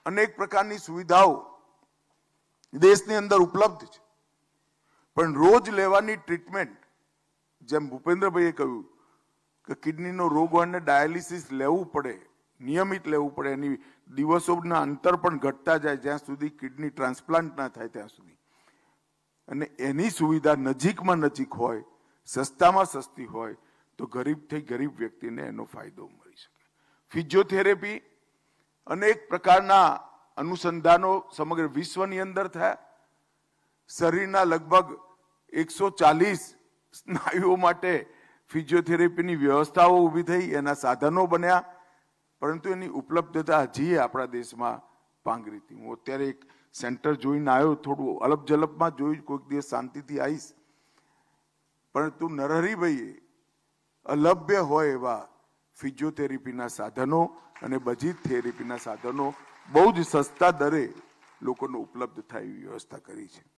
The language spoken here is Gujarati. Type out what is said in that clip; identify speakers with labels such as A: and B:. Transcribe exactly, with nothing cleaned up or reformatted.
A: અનેક પ્રકારની સુવિધાઓ દેશની અંદર ઉપલબ્ધ છે, પણ રોજ લેવાની ટ્રીટમેન્ટ, જેમ ભૂપેન્દ્રભાઈએ કહ્યું કે કિડનીનો રોગ હોય ને ડાયાલિસિસ લેવું પડે, નિયમિત લેવું પડે, એની દિવસોના અંતર પણ ઘટતા જાય જ્યાં સુધી કિડની ટ્રાન્સપ્લાન્ટ ના થાય ત્યાં સુધી, અને એની સુવિધા નજીકમાં નજીક હોય, સસ્તામાં સસ્તી હોય તો ગરીબથી ગરીબ વ્યક્તિને એનો ફાયદો મળી શકે. ફિઝિયોથેરેપી અનેક પ્રકારના અનુસંધાનો સમગ્ર વિશ્વની અંદર થયા. શરીરના લગભગ એકસો ચાલીસ સ્નાયુઓ માટે ફિઝિયોથેરેપીની વ્યવસ્થાઓ ઊભી થઈ, એના સાધનો બન્યા, પરંતુ એની ઉપલબ્ધતા હજી આપણા દેશમાં પાંગરી હતી. હું અત્યારે એક સેન્ટર જોઈને આવ્યો, થોડું અલપ જલપમાં જોયું, કોઈક દિવસ શાંતિથી આવીશ, પરંતુ નરહરીભાઈએ અલભ્ય હોય એવા ફિઝિયોથેરેપીના સાધનો અને બધી થેરેપીના સાધનો બહુ જ સસ્તા દરે લોકોને ઉપલબ્ધ થાય એવી વ્યવસ્થા કરી છે.